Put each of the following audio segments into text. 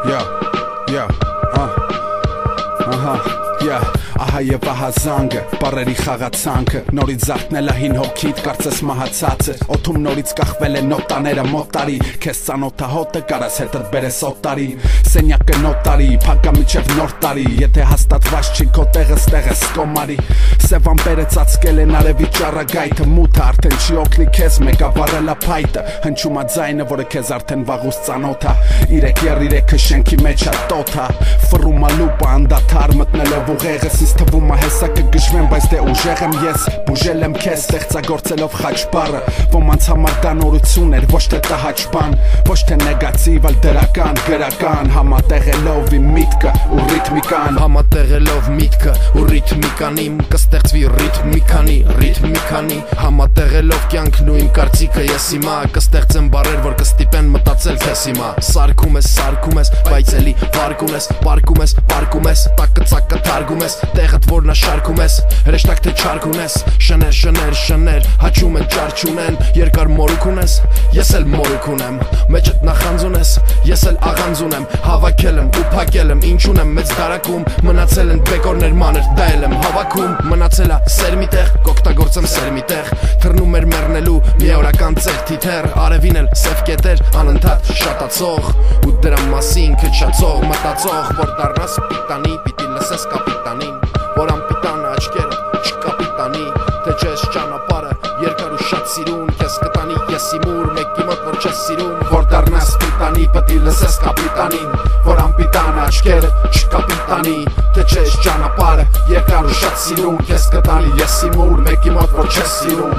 Ահա եւ ահա զանգը, բարերի խաղացանքը, նորից զարթնել է հին հոգիդ, կարծես մահացածը, օդում նորից կախվել է նոտաները մոտարի, քեզ ծանոթա հոտը կարաս հետդ բերես օտարի, սենյակը նոտարի, փակա միջև նոր տարի, եթե հաստատված չի քո տեղը ստեղես կոմարի, սև ամպերը ծածկել են արևի ճառագայթը, մութը արդեն չի օգնի քեզ, մեկ ավառել է փայտը, հնչում է ձայնը, որը քեզ արդեն վաղուց ծանոթ է, 3-3 շենքի մեջ է տոթա, ֆռում է լուպը անդադար մտնելով ուղեղս, ինձ թվում է հեսա կգժվեմ, բայց դե ուժեղ եմ ես, բուժել եմ քեզ, ստեղծագործելով խաչ բառը, ոմանց համար դա նորություն էր, ոչ թե տհաճ բան, ոչ թե նեգատիվ, այլ դրական, գրական, համատեղելով իմ միտքը ու ռիթմիկան, համատեղելով միտքը ու ռիթմիկան, իմ կստեղծվի ռիթմիկանի, համատեղելով կյանքն ու իմ կարծիքը ես հիմա կստեղծեմ բառեր, որ կստիպեն մտածել քեզ հիմա, սարքում ես, բայց էլի վարկում ես, տակը ծակը թարգում ես, տեղդ որնա շարքում ես, հրեշտակ թե չարք ունես, շներ, հաչում են ճար չունեն, երկար մորուք ունես, ես էլ մորուք ունեմ, մեջդ նախանձ ունես, ես էլ աղանձ ունեմ, հավաքել եմ ու փակել եմ, ինչ ունեմ մեծ դարակում, մնացել են բեկորներ մանր, դա էլ եմ հավաքում, մնացել է սեր մի տեղ, կօգտագործեմ սեր մի տեղ, թռնում էր մեռնելու միավորական ծեղ թիթեր, արևին էլ սև կետեր, անընդհատ շատացող, ու դրա մասին քչացող, մտածող, որ դառնաս պիտանի, պիտի լսես կապիտանին, որ անպիտանը աչքերը չկապիտանի, թե չես ճանապարհը երկար ու շատ սիրուն, քեզ կտանի ես իմուր, մեկի մոտ որ չես սիրում, որ դառնաս պիտանի, պիտի լսես կապիտանին, որ անպիտանը աչքերը չկապիտանի, թե չես ճանապարհը երկար ու շատ սիրուն, քեզ կտանի ես իմուր, մեկի մոտ որ չես սիրում,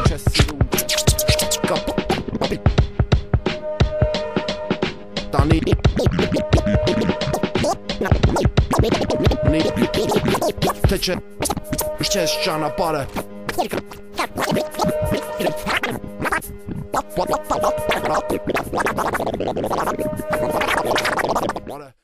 թե չես ճանապարհը